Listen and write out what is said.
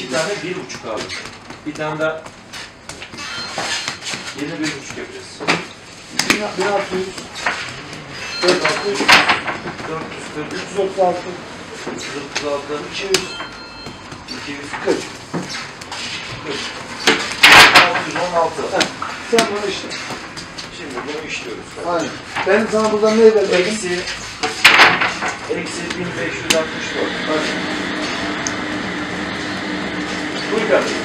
2 tane 1,5 abi. Bir tane daha 21,5 yapacağız. 1600, 460, 440, 336, 336, 200, 240, 40. 616. Sen bunu işte. Şimdi bunu işliyoruz. Aynen. Ben sana burada ne verdim? Eksi 1564. Bak. Buyur kardeşim.